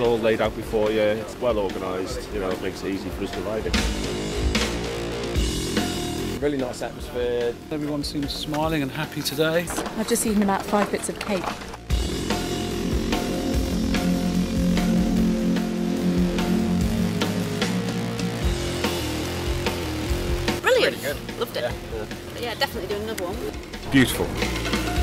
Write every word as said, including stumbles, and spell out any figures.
all laid out before you. It's well organised. You know, it makes it easy for us to ride it. Really nice atmosphere. Everyone seems smiling and happy today. I've just eaten about five bits of cake. Brilliant. Really good. Loved it. Yeah, yeah. Yeah, definitely do another one. Beautiful.